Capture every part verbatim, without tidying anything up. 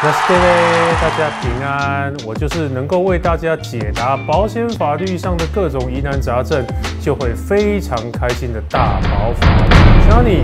那是嘞，大家平安。我就是能够为大家解答保险法律上的各种疑难杂症，就会非常开心的大保法 Johnny。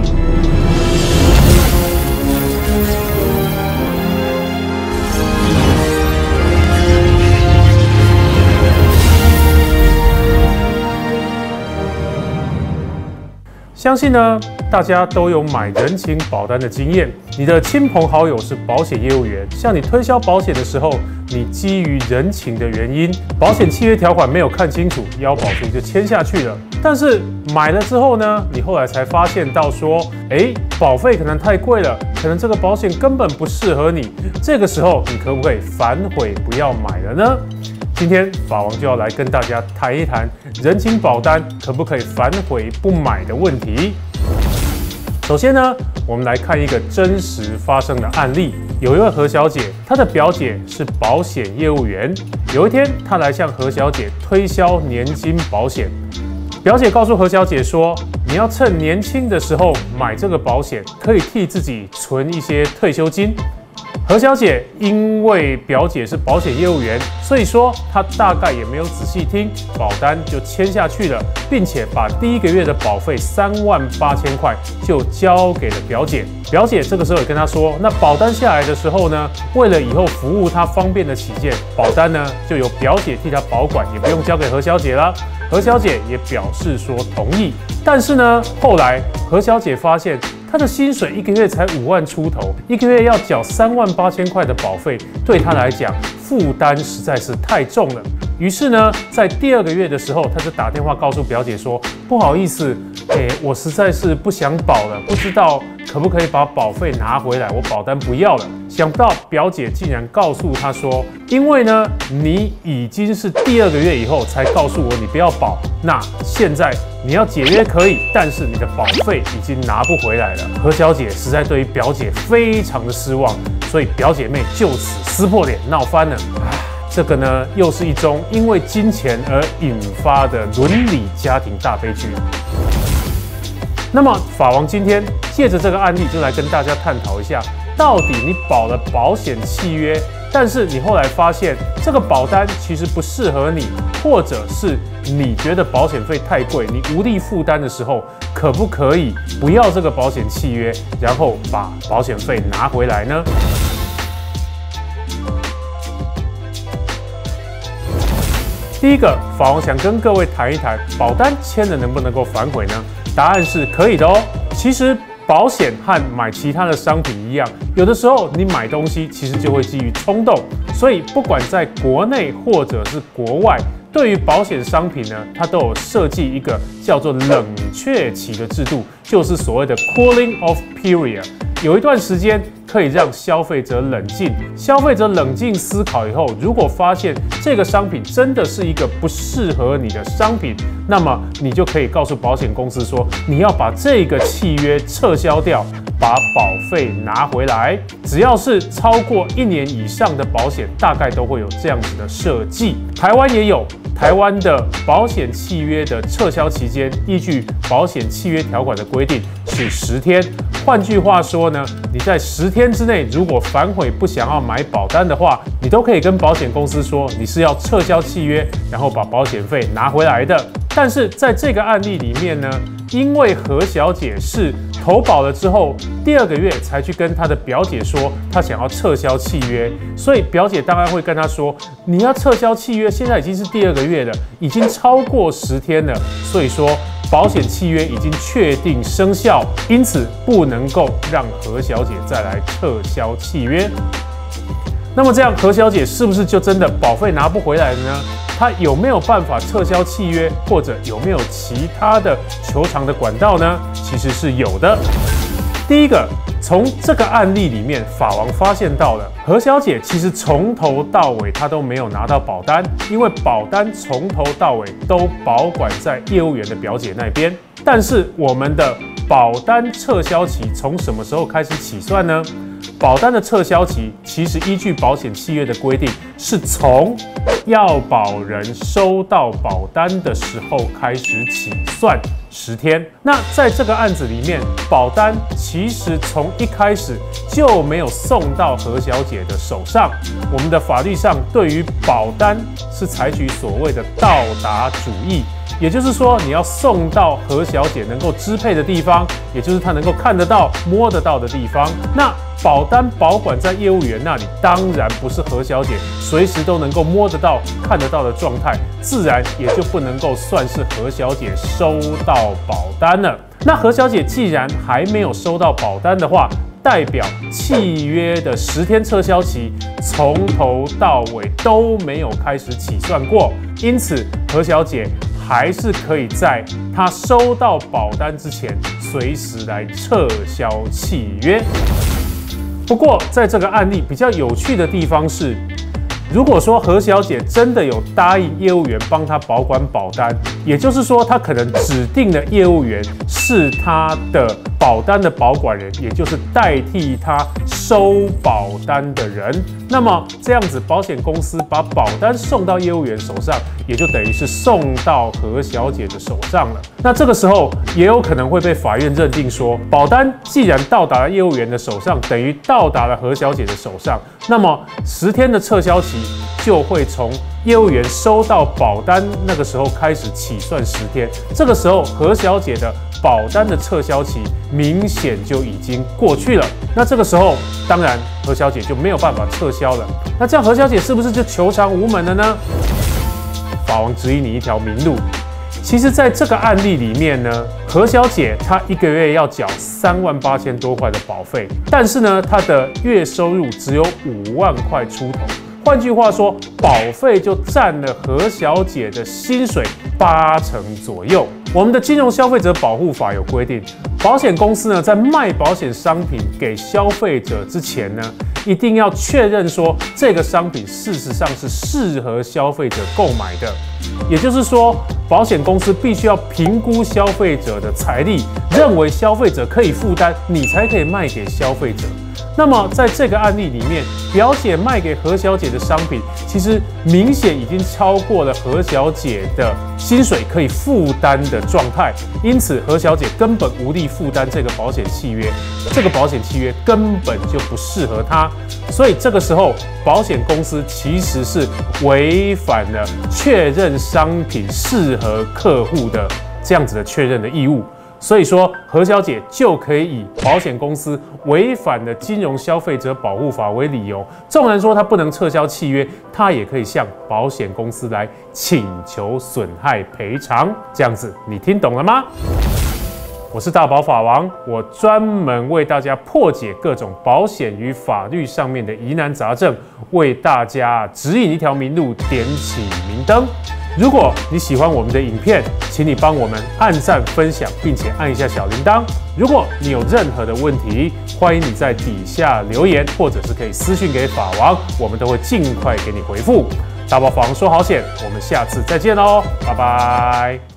相信呢，大家都有买人情保单的经验。你的亲朋好友是保险业务员，向你推销保险的时候，你基于人情的原因，保险契约条款没有看清楚，要保书就签下去了。但是买了之后呢，你后来才发现到说，哎，保费可能太贵了，可能这个保险根本不适合你。这个时候，你可不可以反悔不要买了呢？今天法王就要来跟大家谈一谈人情保单可不可以反悔不买的问题。首先呢，我们来看一个真实发生的案例。有一位何小姐，她的表姐是保险业务员。有一天，她来向何小姐推销年金保险。表姐告诉何小姐说，你要趁年轻的时候买这个保险，可以替自己存一些退休金。何小姐因为表姐是保险业务员，所以说她大概也没有仔细听，保单就签下去了，并且把第一个月的保费三万八千块就交给了表姐。表姐这个时候也跟她说，那保单下来的时候呢，为了以后服务她方便的起见，保单呢就由表姐替她保管，也不用交给何小姐了。何小姐也表示说同意。但是呢，后来何小姐发现，她的薪水一个月才五万出头，一个月要缴三万八千块的保费，对她来讲负担实在是太重了。于是呢，在第二个月的时候，她就打电话告诉表姐说：“不好意思，欸，我实在是不想保了，不知道可不可以把保费拿回来？我保单不要了。”想不到表姐竟然告诉她说：“因为呢，你已经是第二个月以后才告诉我你不要保，那现在你要解约可以，但是你的保费已经拿不回来了。”何小姐实在对于表姐非常的失望，所以表姐妹就此撕破脸闹翻了。这个呢，又是一宗因为金钱而引发的伦理家庭大悲剧。那么，法王今天借着这个案例，就来跟大家探讨一下，到底你保了保险契约，但是你后来发现这个保单其实不适合你，或者是你觉得保险费太贵，你无力负担的时候，可不可以不要这个保险契约，然后把保险费拿回来呢？第一个，法王想跟各位谈一谈，保单签了能不能够反悔呢？答案是可以的哦。其实保险和买其他的商品一样，有的时候你买东西其实就会基于冲动，所以不管在国内或者是国外，对于保险商品呢，它都有设计一个叫做冷却期的制度，就是所谓的 cooling off period。有一段时间可以让消费者冷静，消费者冷静思考以后，如果发现这个商品真的是一个不适合你的商品，那么你就可以告诉保险公司说，你要把这个契约撤销掉，把保费拿回来。只要是超过一年以上的保险，大概都会有这样子的设计。台湾也有。台湾的保险契约的撤销期间，依据保险契约条款的规定是十天。换句话说呢，你在十天之内如果反悔不想要买保单的话，你都可以跟保险公司说你是要撤销契约，然后把保险费拿回来的。但是在这个案例里面呢，因为何小姐是投保了之后，第二个月才去跟她的表姐说她想要撤销契约，所以表姐当然会跟她说，你要撤销契约，现在已经是第二个月了，已经超过十天了，所以说保险契约已经确定生效，因此不能够让何小姐再来撤销契约。那么这样何小姐是不是就真的保费拿不回来了呢？她有没有办法撤销契约，或者有没有其他的求偿的管道呢？其实是有的。第一个，从这个案例里面，法王发现到了何小姐其实从头到尾她都没有拿到保单，因为保单从头到尾都保管在业务员的表姐那边。但是我们的保单撤销期从什么时候开始起算呢？ 保单的撤销期其实依据保险契约的规定，是从要保人收到保单的时候开始起算十天。那在这个案子里面，保单其实从一开始就没有送到何小姐的手上。我们的法律上对于保单是采取所谓的到达主义，也就是说你要送到何小姐能够支配的地方，也就是她能够看得到、摸得到的地方。那保单保管在业务员那里，当然不是何小姐随时都能够摸得到、看得到的状态，自然也就不能够算是何小姐收到保单了。那何小姐既然还没有收到保单的话，代表契约的十天撤销期从头到尾都没有开始起算过，因此何小姐还是可以在她收到保单之前随时来撤销契约。不过，在这个案例比较有趣的地方是，如果说何小姐真的有答应业务员帮她保管保单，也就是说她可能指定的业务员是她的保单的保管人，也就是代替她收保单的人，那么这样子保险公司把保单送到业务员手上，也就等于是送到何小姐的手上了。那这个时候也有可能会被法院认定说，保单既然到达了业务员的手上，等于到达了何小姐的手上，那么十天的撤销期就会从业务员收到保单那个时候开始起算十天。这个时候何小姐的保单的撤销期明显就已经过去了。那这个时候当然何小姐就没有办法撤销了。那这样何小姐是不是就求偿无门了呢？法王指引你一条明路。其实在这个案例里面呢，何小姐她一个月要缴三万八千多块的保费，但是呢她的月收入只有五万块出头。换句话说，保费就占了何小姐的薪水八成左右。我们的金融消费者保护法有规定，保险公司呢在卖保险商品给消费者之前呢，一定要确认说这个商品事实上是适合消费者购买的。也就是说，保险公司必须要评估消费者的财力，认为消费者可以负担，你才可以卖给消费者。那么在这个案例里面，表姐卖给何小姐的商品，其实明显已经超过了何小姐的薪水可以负担的状态，因此何小姐根本无力负担这个保险契约，这个保险契约根本就不适合她，所以这个时候保险公司其实是违反了确认商品适合客户的这样子的确认的义务。所以说，何小姐就可以以保险公司违反了金融消费者保护法为理由，纵然说她不能撤销契约，她也可以向保险公司来请求损害赔偿。这样子，你听懂了吗？我是大保法王，我专门为大家破解各种保险与法律上面的疑难杂症，为大家指引一条明路，点起明灯。如果你喜欢我们的影片，请你帮我们按赞、分享，并且按一下小铃铛。如果你有任何的问题，欢迎你在底下留言，或者是可以私讯给法王，我们都会尽快给你回复。大保法王说好险，我们下次再见喽，拜拜。